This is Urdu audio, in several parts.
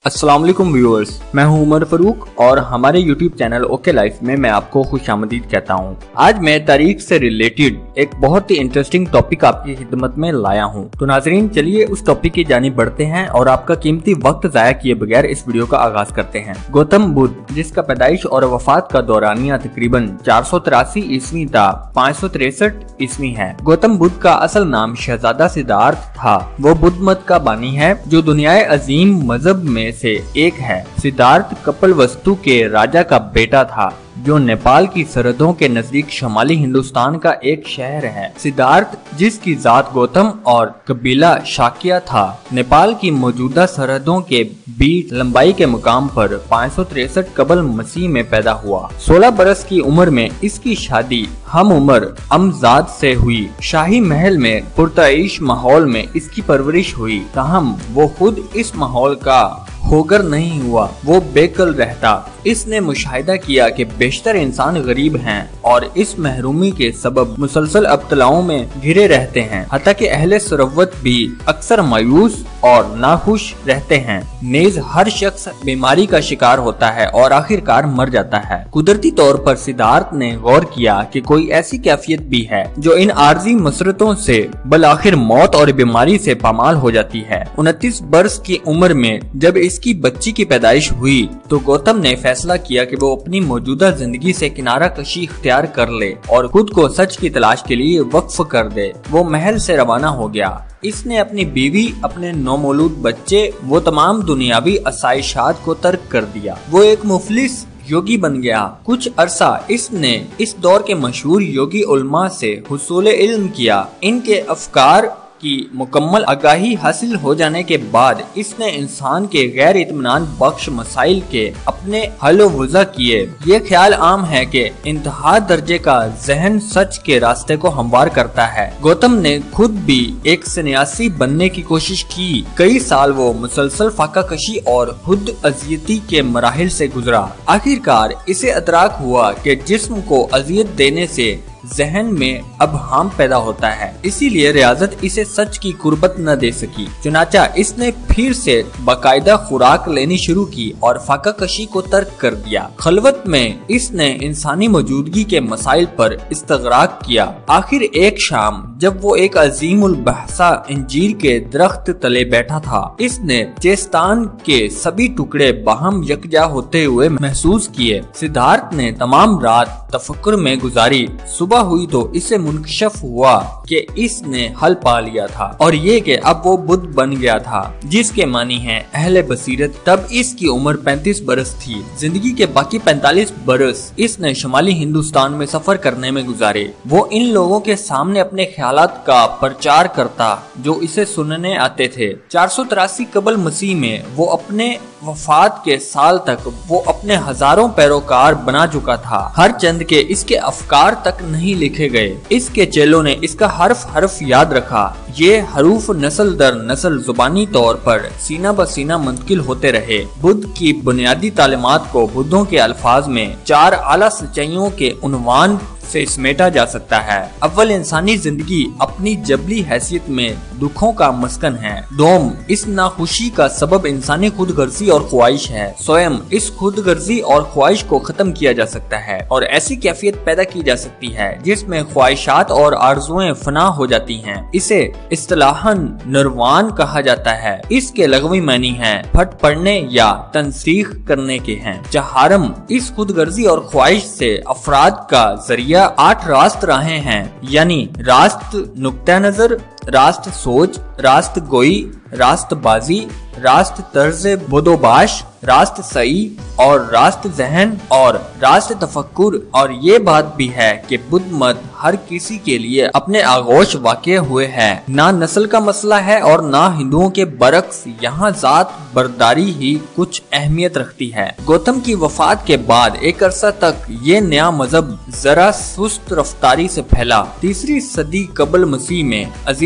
अस्सलाम वालेकुम व्यूअर्स, मैं हूं उमर फरूक और हमारे YouTube चैनल ओके लाइफ में मैं आपको खुशामदीद कहता हूं। आज मैं तारीख से रिलेटेड एक बहुत ही इंटरेस्टिंग टॉपिक आपकी खिदमत में लाया हूं। तो नाजरीन, चलिए उस टॉपिक की जानिब बढ़ते हैं और आपका कीमती वक्त जाया किए बगैर इस वीडियो का आगाज करते हैं। गौतम बुद्ध, जिसका पैदाइश और वफात का दौरानिया तकरीबन 483 ईस्वी था 563 ईस्वी है। गौतम बुद्ध का असल नाम शहजादा सिद्धार्थ था। वो बुद्ध मत का बानी है जो दुनियाए अजीम मजहब में से एक है। सिद्धार्थ कपिलवस्तु के राजा का बेटा था जो नेपाल की सरहदों के नजदीक शुमाली हिंदुस्तान का एक शहर है। सिद्धार्थ, जिसकी जात गौतम और कबीला शाक्य था, नेपाल की मौजूदा सरहदों के बीच लंबाई के मुकाम पर 563 कबल मसीह में पैदा हुआ। 16 बरस की उम्र में इसकी शादी हम उम्र अमजाद से हुई। शाही महल में पुरताइश माहौल में इसकी परवरिश हुई, ताहम वो खुद इस माहौल का होकर नहीं हुआ, वो बेकल रहता। इसने मुशाहिदा किया कि बेशतर इंसान गरीब हैं और इस महरूमी के सबब मुसलसल अब्तलाओं में घिरे रहते हैं। हत्ता कि अहले सरवत भी अक्सर मायूस और नाखुश रहते हैं। नेज हर शख्स बीमारी का शिकार होता है और आखिरकार मर जाता है। कुदरती तौर पर सिद्धार्थ ने गौर किया कि कोई ऐसी कैफियत भी है जो इन आर्जी मसरतों से बल आखिर मौत और बीमारी से पामाल हो जाती है। 29 बरस की उम्र में जब इसकी बच्ची की पैदाइश हुई तो गौतम ने फैसला किया कि वो अपनी मौजूदा जिंदगी से किनारा कशी इख्तियार कर ले और खुद को सच की तलाश के लिए वक्फ कर दे। वो महल से रवाना हो गया। इसने अपनी बीवी, अपने नौमौलूद बच्चे, वो तमाम दुनियावी आसाइशात को तर्क कर दिया। वो एक मुफलिस योगी बन गया। कुछ अरसा इसने इस दौर के मशहूर योगी उलमा से हुसूल इल्म किया। इनके अफकार की मुकम्मल आगाही हासिल हो जाने के बाद इसने इंसान के गैर इत्मीनान बख्श मसाइल के अपने हल वज़ा किए। ये ख्याल आम है कि इंतहा दर्जे का जहन सच के रास्ते को हमवार करता है। गौतम ने खुद भी एक सन्यासी बनने की कोशिश की। कई साल वो मुसलसल फाका कशी और खुद अजियती के मराहिल से गुजरा। आखिरकार इसे अतराक हुआ कि जिस्म को अजियत देने से जहन में अबहाम पैदा होता है, इसीलिए रियाजत इसे सच की कुर्बत न दे सकी। चुनाचा इसने फिर से बाकायदा खुराक लेनी शुरू की और फाका कशी को तर्क कर दिया। खलवत में इसने इंसानी मौजूदगी के मसाइल पर इस्तगराक किया। आखिर एक शाम जब वो एक अजीमुल बहसा अंजीर के दरख्त तले बैठा था, इसने चेस्तान के सभी टुकड़े बाहम यकजा होते हुए महसूस किए। सिद्धार्थ ने तमाम रात तफक्कुर में गुजारी। सुबह हुई तो इसे मुनकशफ हुआ कि इसने हल पा लिया था और ये कि अब वो बुद्ध बन गया था, जिसके मानी है अहले बसीरत। तब इसकी उम्र 35 बरस थी। जिंदगी के बाकी 45 बरस इसने शुमाली हिंदुस्तान में सफर करने में गुजारे। वो इन लोगों के सामने अपने ख्यालात का प्रचार करता जो इसे सुनने आते थे। 483 कबल मसीह में वो अपने वफात के साल तक वो अपने हजारों पैरोकार बना चुका था। हर चंद के इसके अफकार तक नहीं लिखे गए। इसके चेलों ने इसका हर्फ हर्फ याद रखा। ये हरूफ नस्ल दर नस्ल जुबानी तौर पर सीना ब सीना मुंतकिल होते रहे। बुद्ध की बुनियादी तालीमात को बुद्धों के अल्फाज में 4 आला सच्चाइयों के उन्वान से समेटा जा सकता है। अव्वल, इंसानी जिंदगी अपनी जबली हैसियत में दुखों का मस्कन है। दोम, इस नाखुशी का सबब इंसानी खुदगर्जी और ख्वाहिश है। सोयम, इस खुदगर्जी और ख्वाहिश को खत्म किया जा सकता है और ऐसी कैफियत पैदा की जा सकती है जिसमें ख्वाहिशात और आरज़ुएं फना हो जाती हैं। इसे इस्तिलाहन निर्वाण कहा जाता है। इसके लगवी मानी है फट पड़ने या तनसीख करने के हैं। जहारम, इस खुदगर्जी और ख्वाहिश से अफराद का जरिया 8 रास्त राहें हैं, यानी रास्त नुक्ता नजर, रास्त सोच, रास्त गोई, रास्त बाजी, रास्त तर्ज बदोबाश, रास्त सही और रास्त जहन और रास्त तफक्कुर। और ये बात भी है कि बुद्ध मत हर किसी के लिए अपने आगोश वाक़े हुए है। ना नस्ल का मसला है और ना हिंदुओं के बरक्स यहाँ जात बरदारी ही कुछ अहमियत रखती है। गौतम की वफात के बाद एक अरसा तक ये नया मजहब जरा सुस्त रफ्तारी से फैला। 3री सदी कबल मसीह में अजीम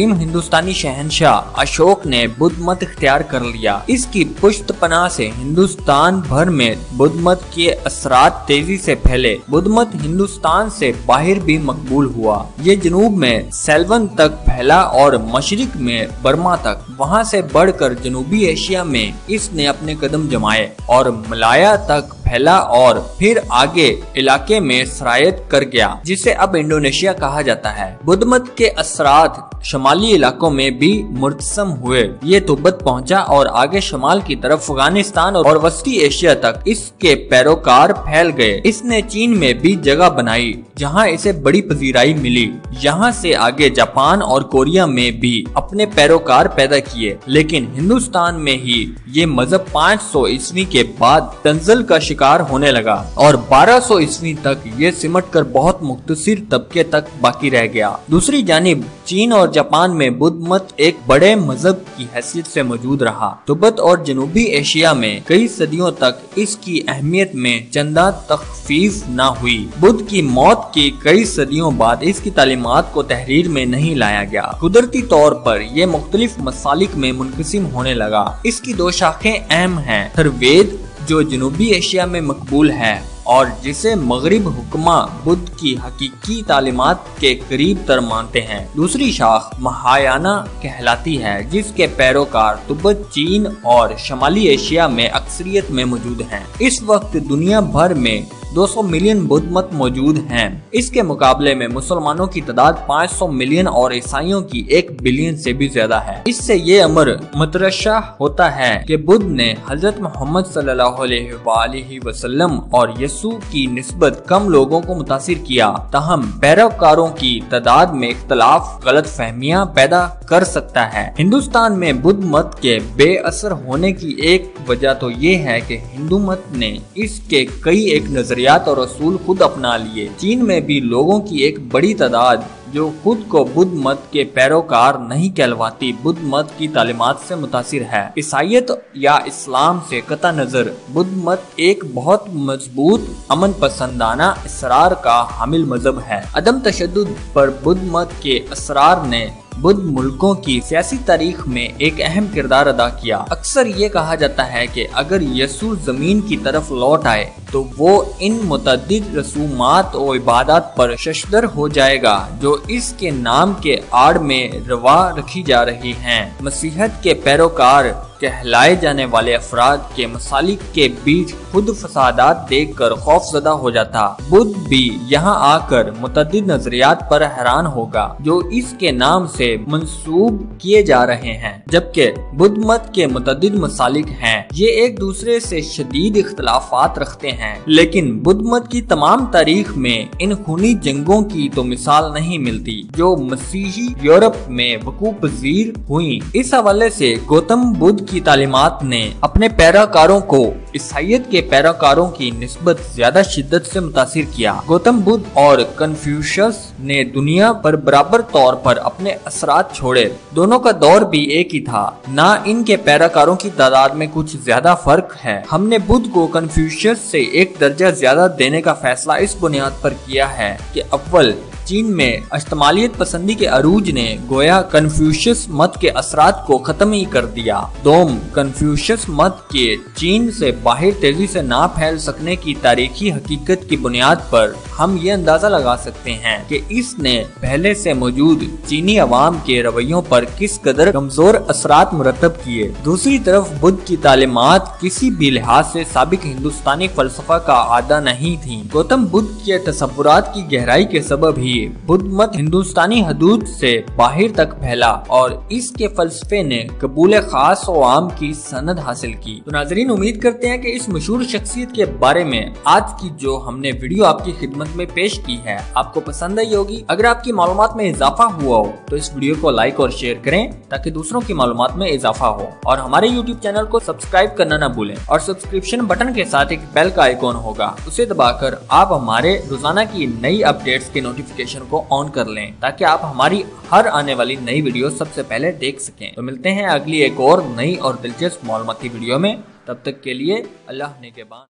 عظیم ہندوستانی شہنشاہ اشوک نے بدھ مت اختیار کر لیا۔ اس کی پشت پناہ سے ہندوستان بھر میں بدھ مت کے اثرات تیزی سے پھیلے۔ بدھ مت ہندوستان سے باہر بھی مقبول ہوا۔ یہ جنوب میں سیلون تک پھیلا اور مشرق میں برما تک، وہاں سے بڑھ کر جنوبی ایشیا میں اس نے اپنے قدم جمائے اور ملایا تک پھیلا اور پھر آگے علاقے میں سرایت کر گیا، جسے اب انڈونیشیا کہا جاتا ہے۔ بدھ مت کے اثرات شمالی علاقوں میں بھی مرتسم ہوئے۔ یہ تبت پہنچا اور آگے شمال کی طرف افغانستان اور وسطی ایشیا تک اس کے پیروکار پھیل گئے۔ اس نے چین میں بھی جگہ بنائی جہاں اسے بڑی پذیرائی ملی۔ یہاں سے آگے جاپان اور کوریا میں بھی اپنے پیروکار پیدا کیے، لیکن ہندوستان میں ہی یہ مذہب 500 عیسوی کے بعد تنزل کا شکار ہونے لگا اور 1200 عیسوی تک یہ سمٹ کر بہت مختصر طبقے تک باقی رہ گیا۔ دوسری جانب چین اور جاپان میں بدھ مت ایک بڑے مذہب کی حیثیت سے موجود رہا۔ تبت اور جنوبی ایشیا میں کئی صدیوں تک اس کی اہمیت میں چندہ تخفیف نہ ہوئی۔ بدھ کی موت کی کئی صدیوں بعد اس کی تعلیمات کو تحریر میں نہیں لایا گیا۔ قدرتی طور پر یہ مختلف مسالک میں منقسم ہونے لگا۔ اس کی دو شاخیں اہم ہیں: تھروید جو جنوبی ایشیا میں مقبول ہے اور جسے مغرب حکماں بدھ کی حقیقی تعلیمات کے قریب تر مانتے ہیں، دوسری شاخ مہایانا کہلاتی ہے جس کے پیروکار تبت، چین اور شمالی ایشیا میں اکثریت میں موجود ہیں۔ اس وقت دنیا بھر میں 200 ملین بدھ مت موجود ہیں۔ اس کے مقابلے میں مسلمانوں کی تعداد 500 ملین اور عیسائیوں کی 1 بلین سے بھی زیادہ ہے۔ اس سے یہ امر مترشح ہوتا ہے کہ بدھ نے حضرت محمد صلی اللہ علیہ وآلہ وسلم اور یسوع کی نسبت کم لوگوں کو متاثر کیا، تاہم پیروکاروں کی تعداد میں اختلاف غلط فہمیاں پیدا کر سکتا ہے۔ ہندوستان میں بدھ مت کے بے اثر ہونے کی ایک وجہ تو یہ ہے کہ ہندو مت نے اس کے کئی ایک نظریات اور اصول خود اپنا لیے۔ چین میں بھی لوگوں کی ایک بڑی تعداد جو خود کو بدھ مت کے پیروکار نہیں کہلواتی، بدھ مت کی تعلیمات سے متاثر ہے۔ عیسائیت یا اسلام سے قطع نظر بدھ مت ایک بہت مضبوط امن پسندانہ اسرار کا حامل مذہب ہے۔ عدم تشدد پر بدھ مت کے اسرار نے بدھ ملکوں کی سیاسی تاریخ میں ایک اہم کردار ادا کیا۔ اکثر یہ کہا جاتا ہے کہ اگر یسوع زمین کی طرف لوٹ آئے تو وہ ان متعدد رسومات و عبادات پر ششدر ہو جائے گا جو اس کے نام کے آڑ میں روا رکھی جا رہی ہیں۔ مسیحیت کے پیروکار کہلائے جانے والے افراد کے مسالک کے بیچ خود فسادات دیکھ کر خوف زدہ ہو جاتا۔ بدھ بھی یہاں آ کر متعدد نظریات پر حیران ہوگا جو اس کے نام سے منسوب کیے جا رہے ہیں، جبکہ بدھ مت کے متعدد مسالک ہیں۔ یہ ایک دوسرے سے شدید اختلافات رکھتے ہیں، لیکن بدھ مت کی تمام تاریخ میں ان خونی جنگوں کی تو مثال نہیں ملتی جو مسیحی یورپ میں وقوع پذیر ہوئیں۔ اس حوالے سے گوتم بدھ کی تعلیمات نے اپنے پیروکاروں کو عیسائیت کے پیروکاروں کی نسبت زیادہ شدت سے متاثر کیا۔ گوتم بدھ اور کنفیوشس نے دنیا پر برابر طور پر اپنے اثرات چھوڑے۔ دونوں کا دور بھی ایک ہی تھا، نہ ان کے پیروکاروں کی تعداد میں کچھ زیادہ فرق ہے۔ ہم نے بدھ کو کنفیوشس سے ایک درجہ زیادہ دینے کا فیصلہ اس بنیاد پر کیا ہے کہ اول چین میں اشتمالیت پسندی کے عروج نے گویا کنفیوشس مت کے اثرات کو ختم ہی کر دیا۔ دوم، کنفیوشس مت کے چین سے باہر تیزی سے نہ پھیل سکنے کی تاریخی حقیقت کی بنیاد پر ہم یہ اندازہ لگا سکتے ہیں کہ اس نے پہلے سے موجود چینی عوام کے رویوں پر کس قدر کمزور اثرات مرتب کیے۔ دوسری طرف بدھ کی تعلیمات کسی بھی لحاظ سے سابق ہندوستانی فلسفہ کا عادہ نہیں تھیں۔ گوتم بدھ کے تصورات کی گہرائی کے سبب ہی بدھ مت ہندوستانی حدود سے باہر تک پھیلا اور اس کے فلسفے نے قبول خاص و عام کی سند حاصل کی۔ تو ناظرین، امید کرتے ہیں کہ اس مشہور شخصیت کے بارے میں آج کی جو ہم نے ویڈیو آپ کی خدمت میں پیش کی ہے آپ کو پسند آئی ہوگی۔ اگر آپ کی معلومات میں اضافہ ہوا ہو تو اس ویڈیو کو لائک اور شیئر کریں تاکہ دوسروں کی معلومات میں اضافہ ہو، اور ہمارے یوٹیوب چینل کو سبسکرائب کرنا نہ بھولیں، اور سبسکرپشن بٹن کے ساتھ ایک بیل کا آئیکن ہوگا، اسے دبا کر آپ ہمارے روزانہ کی نئی اپڈیٹس کی نوٹیفیکیشن کو آن کر لیں تاکہ آپ ہماری ہر آنے والی نئی ویڈیو سب سے پہلے دیکھ سکیں۔ تو ملتے ہیں اگلی ایک اور نئی اور دلچسپ معلوماتی ویڈیو میں، تب تک کے لیے اللہ نے کے بعد۔